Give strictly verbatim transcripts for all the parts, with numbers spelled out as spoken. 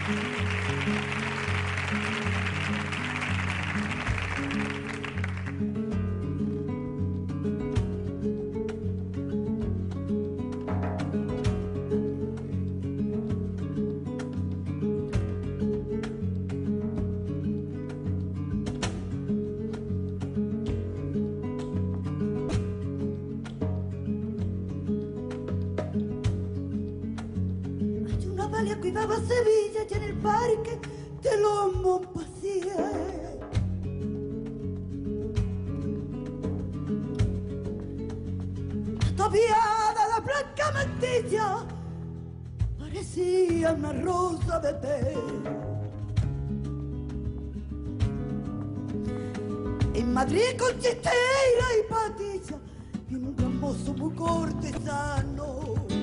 Cuidaba Sevilla y en el parque de los Montpensier. Ataviada la blanca mantilla parecía una rosa de té. En Madrid con chistera y patilla y un gran mozo muy cortesano.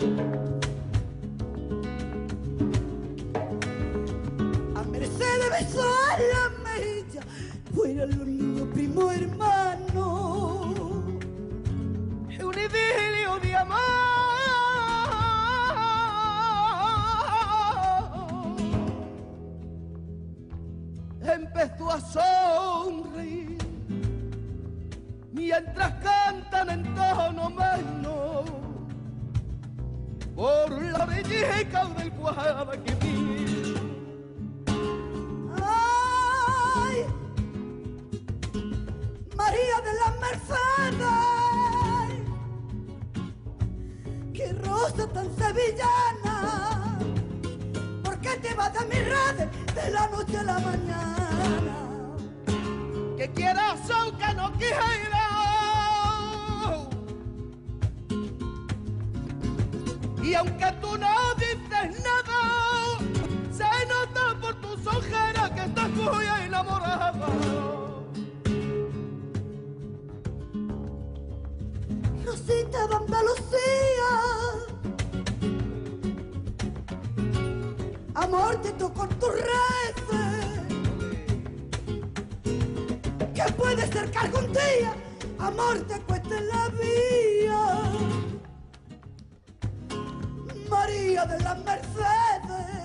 De besar la mejilla fueran los niños primo hermano, un idilio de amor empezó a sonreír mientras cantan en tono menos por la belleca del Guadalquivir. María de las Mercedes, qué rosa tan sevillana, ¿por qué te vas de mis redes de la noche a la mañana? Que quieras o que no quieras, y aunque tú no dices nada, se nota por tus ojeras que estás muy enamorada. Rosita de Andalucía, amor te tocó tus redes, que puede ser que algún día amor te cueste la vía. María de las Mercedes,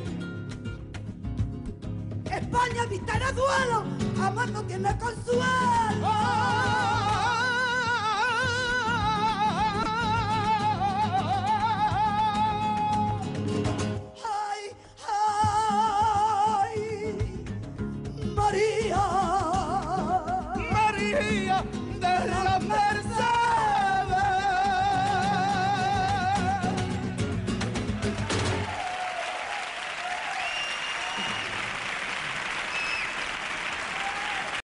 España evitará duelo, amor no tiene consuelo.